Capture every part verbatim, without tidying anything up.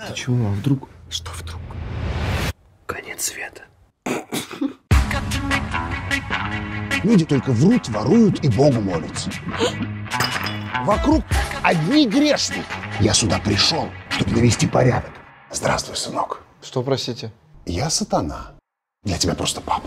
Ты чего, а вдруг? Что вдруг? Конец света. Люди только врут, воруют и Богу молятся. Вокруг одни грешники. Я сюда пришел, чтобы навести порядок. Здравствуй, сынок. Что, простите? Я сатана. Для тебя просто папа.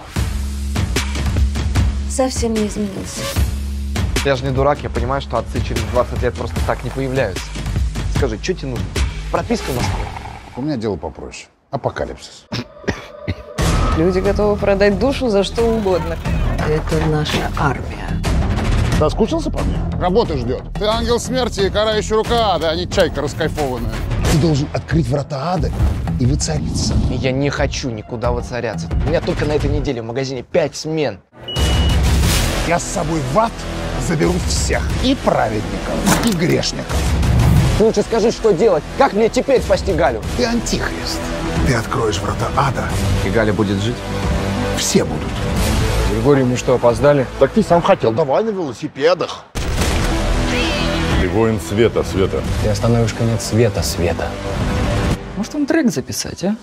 Совсем не изменился. Я же не дурак, я понимаю, что отцы через двадцать лет просто так не появляются. Скажи, что тебе нужно? Прописка в Москве? У меня дело попроще. Апокалипсис. Люди готовы продать душу за что угодно. Это наша армия. Соскучился по мне? Работа ждет. Ты ангел смерти и карающая рука ада, а не чайка раскайфованная. Ты должен открыть врата ада и воцариться. Я не хочу никуда воцаряться. У меня только на этой неделе в магазине пять смен. Я с собой в ад заберу всех. И праведников, и грешников. Ты лучше скажи, что делать. Как мне теперь спасти Галю? Ты антихрист. Ты откроешь врата ада. И Галя будет жить? Все будут. Григорий, мы что, опоздали? Так ты сам хотел. Давай на велосипедах. Ты воин света, Света. Ты остановишь конец света, Света. Может, вам трек записать, а?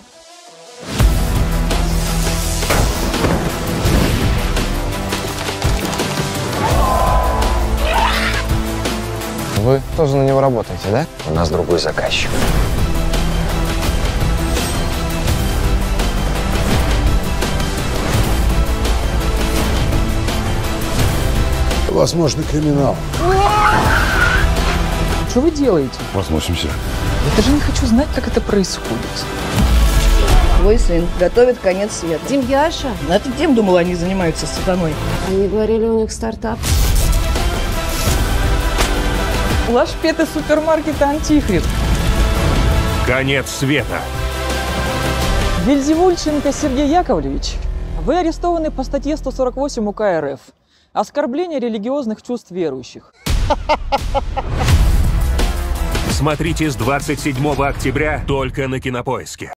Вы тоже на него работаете, да? У нас другой заказчик. Возможно, криминал. Что вы делаете? Возносимся. Я даже не хочу знать, как это происходит. Твой сын готовит конец света. Демьяша. А ты тем думала, они занимаются сатаной? Они говорили, у них стартап. Лашпеты супермаркета «Антихрист». Конец света. Вельзевульченко Сергей Яковлевич, вы арестованы по статье сто сорок восемь УК РФ. Оскорбление религиозных чувств верующих. Смотрите с двадцать седьмого октября только на Кинопоиске.